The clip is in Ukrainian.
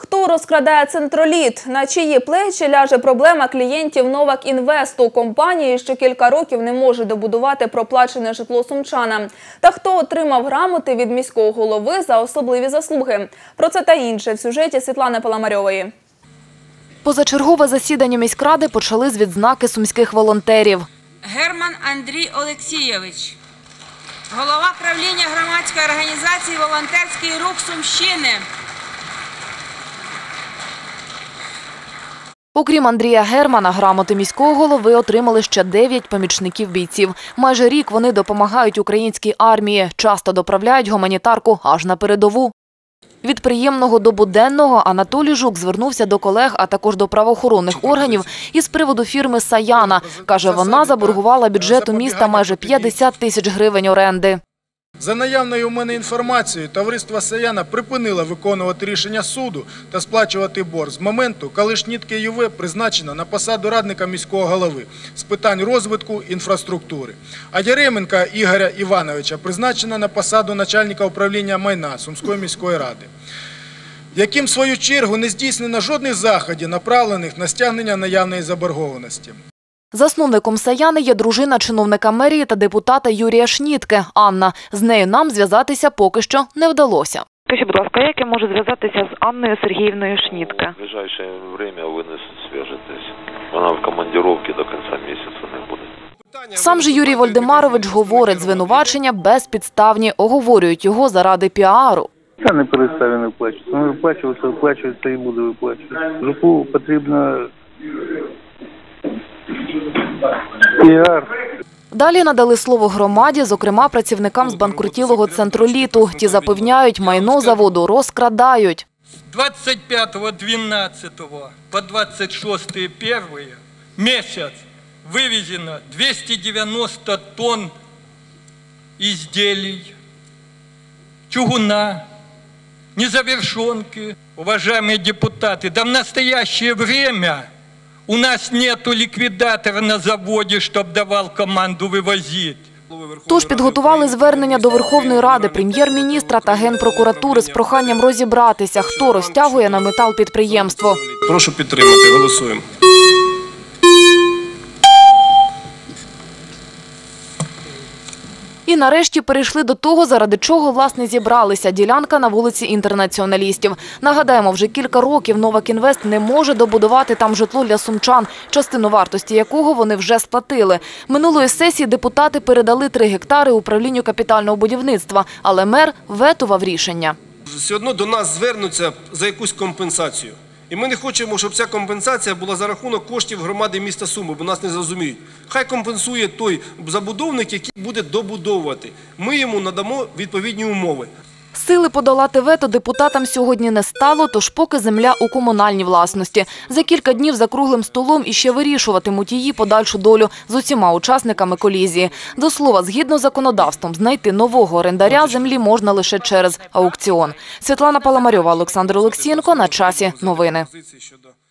Хто розкрадає Центроліт? На чиї плечі ляже проблема клієнтів Новак Інвесту, компанії, що кілька років не може добудувати проплачене житло сумчанам? Та хто отримав грамоти від міського голови за особливі заслуги? Про це та інше в сюжеті Світлани Паламарьової. Позачергове засідання міськради почали з відзнаки сумських волонтерів. Герман Андрій Олексійович, голова правління громадської організації «Волонтерський рух Сумщини». Окрім Андрія Германа, грамоти міського голови отримали ще 9 помічників бійців. Майже рік вони допомагають українській армії, часто доправляють гуманітарку аж на передову. Від приємного до буденного Анатолій Жук звернувся до колег, а також до правоохоронних органів із приводу фірми «Саяна». Каже, вона заборгувала бюджету міста майже 50 тисяч гривень оренди. За наявною у мене інформацією, товариство «Саяна» припинило виконувати рішення суду та сплачувати борг з моменту, коли Шнітке ЮВ призначено на посаду радника міського голови з питань розвитку інфраструктури, а Яременка Ігоря Івановича призначено на посаду начальника управління майна Сумської міської ради, яким в свою чергу не здійснено жодних заходів, направлених на стягнення наявної заборгованості. Засновником «Саяни» є дружина чиновника мерії та депутата Юрія Шнітке – Анна. З нею нам зв'язатися поки що не вдалося. Скажіть, будь ласка, як я можу зв'язатися з Анною Сергіївною Шнітке? В ближайшее время ви не зв'яжетесь. Вона в командировці до кінця місяця не буде. Сам же Юрій Вольдемарович говорить, звинувачення безпідставні, оговорюють його заради піару. Та не переставі не виплачується. Виплачується і буде виплачуватися. Жуку потрібно піар. Далі надали слово громаді, зокрема працівникам збанкрутілого Центроліту. Ті запевняють, майно заводу розкрадають. З 25.12 по 26.01 місяць вивезено 290 тонн изделий, чугуна, незавершенки. Уважаемые депутаты, да в настоящее время у нас нету ликвидатора на заводі, щоб давав команду вивозити. Тож підготували звернення до Верховної Ради, прем'єр-міністра та Генпрокуратури з проханням розібратися, хто розтягує на метал підприємство. Прошу підтримати, голосуємо. І нарешті перейшли до того, заради чого, власне, зібралися – ділянка на вулиці Інтернаціоналістів. Нагадаємо, вже кілька років Новак Інвест не може добудувати там житло для сумчан, частину вартості якого вони вже сплатили. Минулої сесії депутати передали 3 гектари управлінню капітального будівництва, але мер ветував рішення. Все одно до нас звернуться за якусь компенсацію. І ми не хочемо, щоб ця компенсація була за рахунок коштів громади міста Суми, бо нас не зрозуміють. Хай компенсує той забудовник, який буде добудовувати. Ми йому надамо відповідні умови. Сили подолати вето депутатам сьогодні не стало, тож поки земля у комунальній власності. За кілька днів за круглим столом іще вирішуватимуть її подальшу долю з усіма учасниками колізії. До слова, згідно з законодавством, знайти нового орендаря землі можна лише через аукціон. Світлана Паламарьова, Олександр Олексієнко. На часі. Новини.